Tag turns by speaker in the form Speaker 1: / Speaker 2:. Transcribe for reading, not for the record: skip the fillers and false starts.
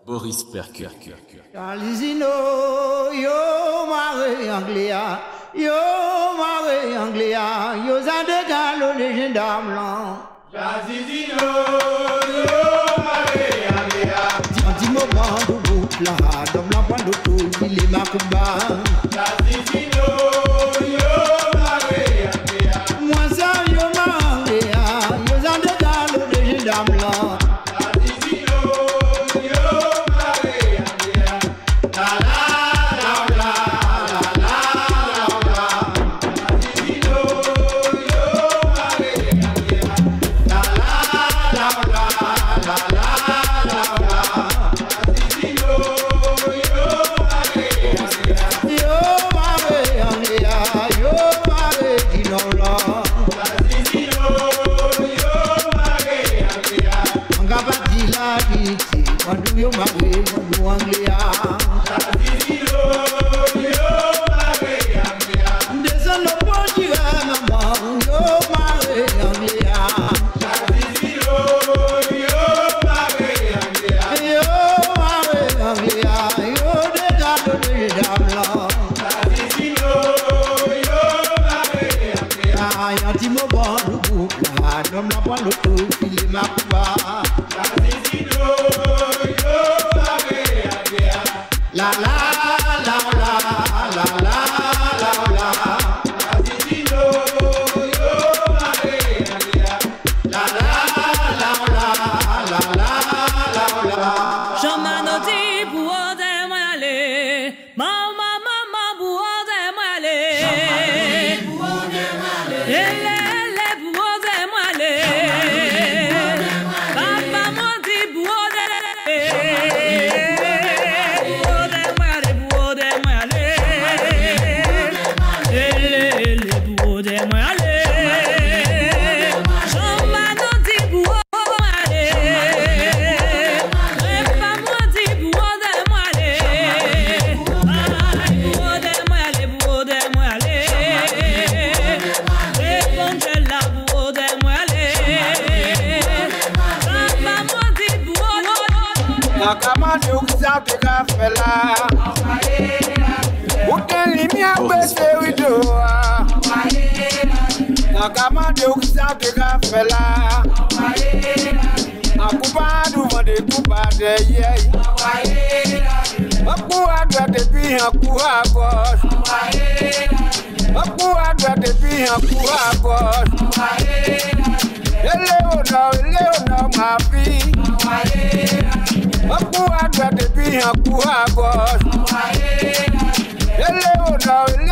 Speaker 1: Boris Perker.
Speaker 2: Alizino, yo mare Anglia, yo mare Anglia, yo zandega lo légende blanc.
Speaker 3: Alizino, yo mare Anglia.
Speaker 2: Dis-moi bandou boutla, dom la bandou tout, il est macumba.
Speaker 3: Alizino, yo mare Anglia.
Speaker 2: Moi ça yo mare Anglia, yo zandega lo légende blanc. Yo mare, yo Anglia.
Speaker 3: Alizino, yo mare Anglia.
Speaker 2: Descends au pont du maman, yo mare Anglia.
Speaker 3: Alizino, yo mare Anglia.
Speaker 2: Yo mare Anglia, yo déjà de blanc.
Speaker 3: Alizino, yo mare Anglia.
Speaker 2: Ay, antimo bon le boucle, nom la bon le tout, il est ma couba.
Speaker 3: Alizino, yo mare Anglia.
Speaker 2: La la la la la la la la.
Speaker 3: Alizino, yo mare Anglia.
Speaker 2: La la la la la la la la.
Speaker 4: Chamanoti buode male, mama mama buode male.
Speaker 3: Buode male.
Speaker 4: Ele buode male. Papa moti buode. Buode male, buode male. Ele buode male. Chamanoti buode male. Papa moti buode male. Ay, buode male, buode male. Repongela buode male. Papa moti buode.
Speaker 5: Nakamadi ukizake kafela Ukeli abese widoa Nakamadi ukizake kafela Akubadu mande kubade ye Akuadwa depi akuagos Akuadwa depi akuagos Eleona mafi Akuadwa depi akuagos Eleona